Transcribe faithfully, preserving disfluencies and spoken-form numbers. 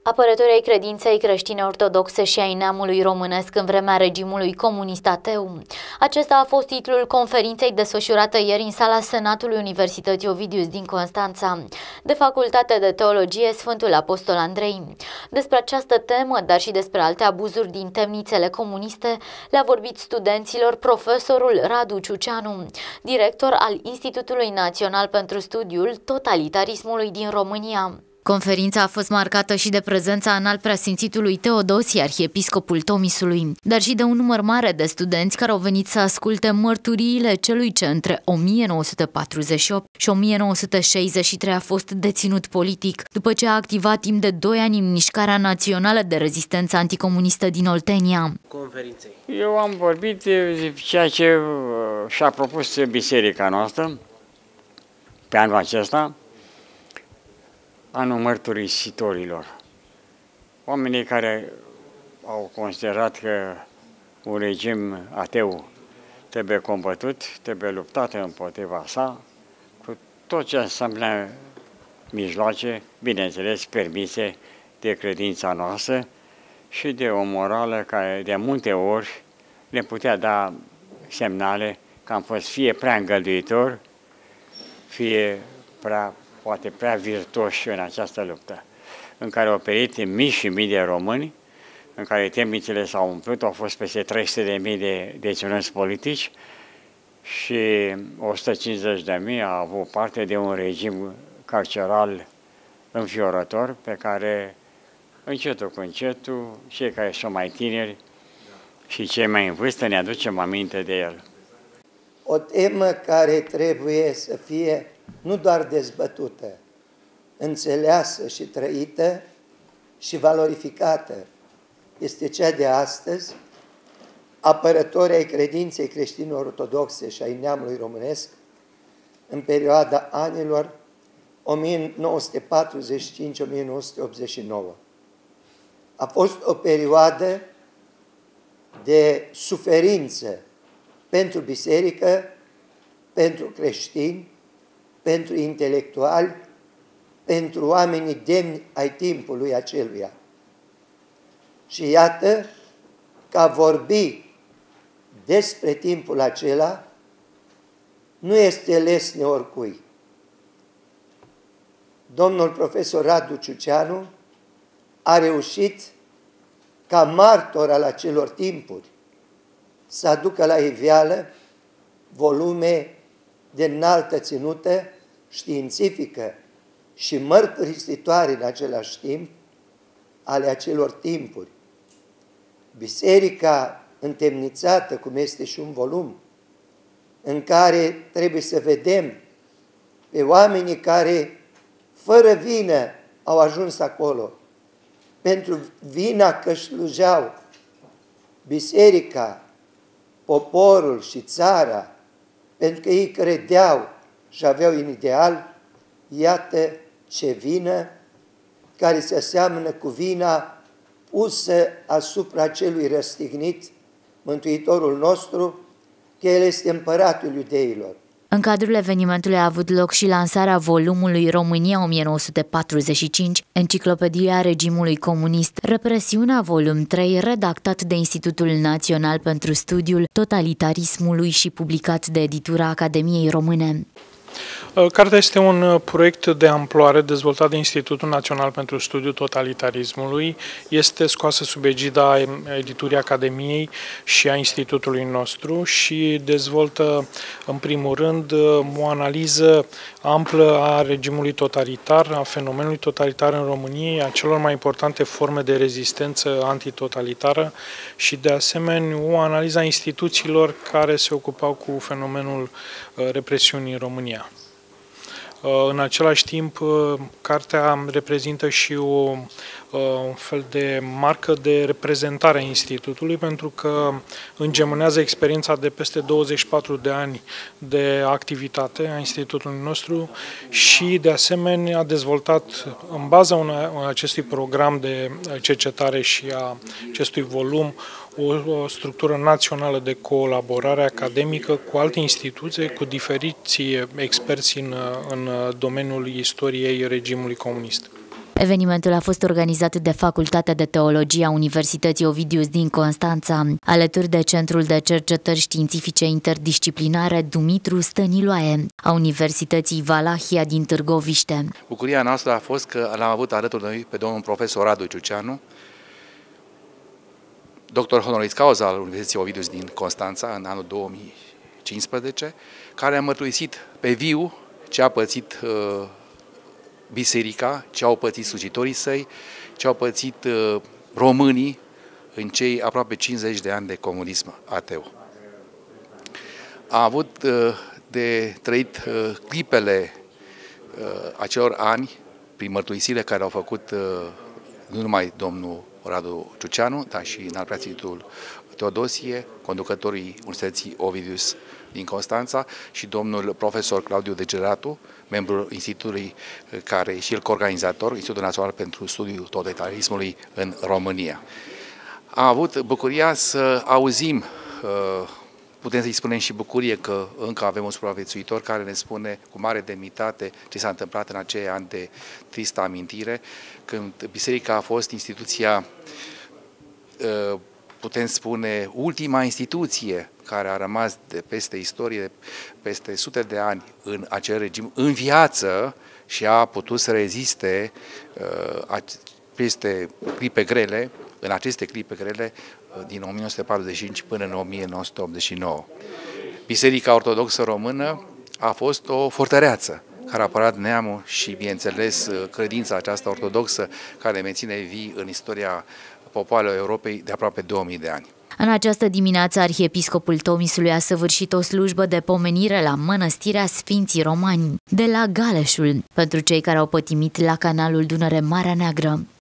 Apărătorii ai credinței creștine ortodoxe și ai neamului românesc în vremea regimului comunist ateu. Acesta a fost titlul conferinței desfășurată ieri în sala Senatului Universității Ovidius din Constanța, de Facultatea de Teologie Sfântul Apostol Andrei. Despre această temă, dar și despre alte abuzuri din temnițele comuniste, le-a vorbit studenților profesorul Radu Ciuceanu, director al Institutului Național pentru Studiul Totalitarismului din România. Conferința a fost marcată și de prezența înalt preasfințitului Teodosie, arhiepiscopul Tomisului, dar și de un număr mare de studenți care au venit să asculte mărturiile celui ce între o mie nouă sute patruzeci și opt și o mie nouă sute șaizeci și trei a fost deținut politic, după ce a activat timp de doi ani în Mișcarea Națională de Rezistență Anticomunistă din Oltenia. Conferinței. Eu am vorbit de ceea ce și-a propus biserica noastră pe anul acesta, anul mărturisitorilor. Oamenii care au considerat că un regim ateu trebuie combătut, trebuie luptat împotriva sa, cu tot ce înseamnă mijloace, bineînțeles, permise de credința noastră și de o morală care de multe ori ne putea da semnale că am fost fie prea îngăduitor, fie prea poate prea virtuoși în această luptă, în care au perit mii și mii de români, în care temnițele s-au umplut, au fost peste trei sute de mii de deținuți politici și o sută cincizeci de mii au avut parte de un regim carceral înfiorător, pe care încetul cu încetul, cei care sunt mai tineri și cei mai în vârstă ne aducem aminte de el. O temă care trebuie să fie nu doar dezbătută, înțeleasă și trăită și valorificată, este cea de astăzi, apărători ai credinței creștino-ortodoxe și ai neamului românesc în perioada anilor o mie nouă sute patruzeci și cinci - o mie nouă sute optzeci și nouă. A fost o perioadă de suferință pentru biserică, pentru creștini, pentru intelectuali, pentru oamenii demni ai timpului aceluia. Și iată că a vorbi despre timpul acela nu este lesne oricui. Domnul profesor Radu Ciuceanu a reușit ca martor al acelor timpuri să aducă la iveală volume de înaltă ținută științifică și mărturisitoare în același timp ale acelor timpuri. Biserica întemnițată, cum este și un volum, în care trebuie să vedem pe oamenii care, fără vină, au ajuns acolo, pentru vina că slujeau biserica, poporul și țara, pentru că ei credeau și aveau un ideal, iată ce vină care se aseamănă cu vina pusă asupra celui răstignit, Mântuitorul nostru, că El este împăratul iudeilor. În cadrul evenimentului a avut loc și lansarea volumului România o mie nouă sute patruzeci și cinci, Enciclopedia regimului comunist, Represiunea, volum trei, redactat de Institutul Național pentru Studiul Totalitarismului și publicat de editura Academiei Române. Cartea este un proiect de amploare dezvoltat de Institutul Național pentru Studiul Totalitarismului. Este scoasă sub egida editurii Academiei și a Institutului nostru și dezvoltă, în primul rând, o analiză amplă a regimului totalitar, a fenomenului totalitar în România, a celor mai importante forme de rezistență antitotalitară și, de asemenea, o analiză a instituțiilor care se ocupau cu fenomenul represiunii în România. În același timp, cartea reprezintă și o, un fel de marcă de reprezentare a Institutului, pentru că îngemânează experiența de peste douăzeci și patru de ani de activitate a Institutului nostru și, de asemenea, a dezvoltat, în baza acestui program de cercetare și a acestui volum, o, o structură națională de colaborare academică cu alte instituții, cu diferiți experți în, în domeniul istoriei regimului comunist. Evenimentul a fost organizat de Facultatea de Teologie a Universității Ovidius din Constanța, alături de Centrul de Cercetări Științifice Interdisciplinare Dumitru Stăniloae a Universității Valahia din Târgoviște. Bucuria noastră a fost că l-am avut alături de noi pe domnul profesor Radu Ciuceanu, doctor honoris causa al Universității Ovidius din Constanța în anul două mii cincisprezece, care a mărturisit pe viu ce a pățit uh, biserica, ce au pățit slujitorii săi, ce au pățit uh, românii în cei aproape cincizeci de ani de comunism ateu. A avut uh, de trăit uh, clipele uh, acelor ani prin mărturisirile care au făcut uh, nu numai domnul Radu Ciuceanu, dar și înaltpreasfințitul Teodosie, conducătorii Universității Ovidius din Constanța, și domnul profesor Claudiu Degeratu, membrul institutului care e și el coorganizator, Institutul Național pentru Studiul Totalitarismului în România. Am avut bucuria să auzim, putem să-i spunem și bucurie că încă avem un supraviețuitor care ne spune cu mare demnitate ce s-a întâmplat în acei ani de tristă amintire, când biserica a fost instituția, putem spune, ultima instituție care a rămas de peste istorie, peste sute de ani în acel regim, în viață, și a putut să reziste uh, peste clipe grele, în aceste clipe grele, uh, din o mie nouă sute patruzeci și cinci până în o mie nouă sute optzeci și nouă. Biserica Ortodoxă Română a fost o fortăreață care a apărat neamul și, bineînțeles, credința aceasta ortodoxă care menține vii în istoria popoarelor Europei de aproape două mii de ani. În această dimineață, arhiepiscopul Tomisului a săvârșit o slujbă de pomenire la Mănăstirea Sfinții Romani de la Galeșul pentru cei care au pătimit la canalul Dunăre-Marea Neagră.